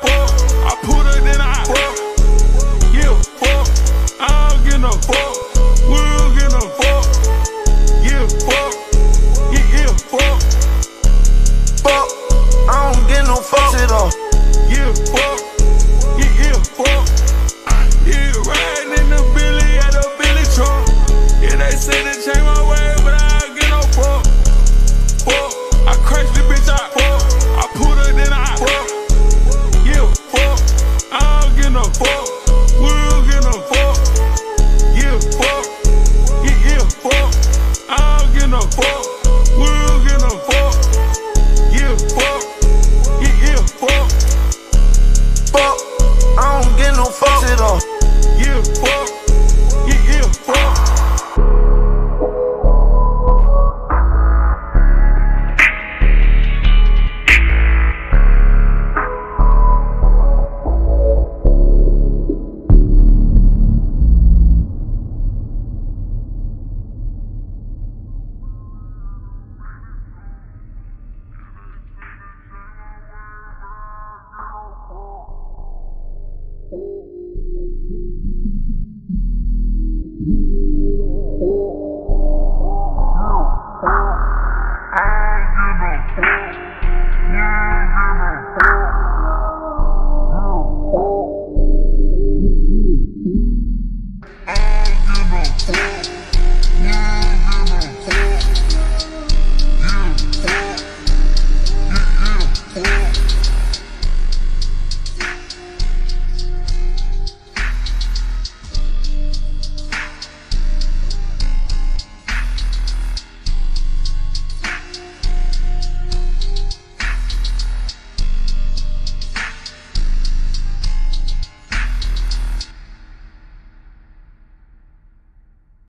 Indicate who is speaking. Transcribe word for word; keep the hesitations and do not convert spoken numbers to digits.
Speaker 1: fuck. I put her, then I fuck. Yeah, fuck. I don't get no fuck. We don't get no fuck. Yeah, fuck. Yeah, yeah, fuck.
Speaker 2: Fuck, I don't get no fucks at all.
Speaker 1: Yeah, fuck. Yeah, yeah, fuck. Yeah, riding in the Billy at a Billy truck. Yeah, they say they change my way, but I don't get no fuck. Fuck, I crash the bitch out. Fuck, I put her, then I fuck. Yeah, fuck. I don't get no fuck. We don't get no fuck. Yeah, fuck. Yeah, yeah, fuck. I don't get no fuck. We don't get no fuck. Yeah, fuck. Yeah, yeah, fuck.
Speaker 2: Fuck, I don't get no fucks at all.
Speaker 1: Yeah, fuck. Yeah, yeah, fuck.
Speaker 3: Thank you.